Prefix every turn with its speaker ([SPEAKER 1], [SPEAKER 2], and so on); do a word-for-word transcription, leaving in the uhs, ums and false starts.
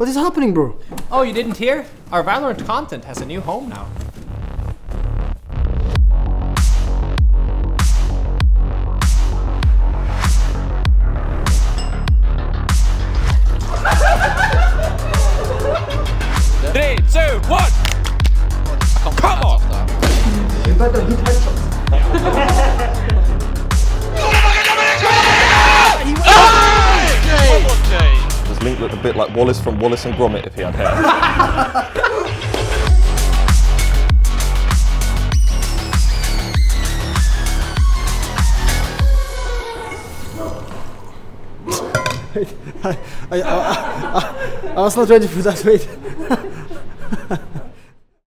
[SPEAKER 1] What is happening, bro?
[SPEAKER 2] Oh, you didn't hear? Our Valorant content has a new home now.
[SPEAKER 3] Three, two, one! Come on!
[SPEAKER 1] You better hit headshot.
[SPEAKER 4] Does Link look a bit like Wallace from Wallace and Gromit if he had hair?
[SPEAKER 1] I, I, I, I, I was not ready for that, wait.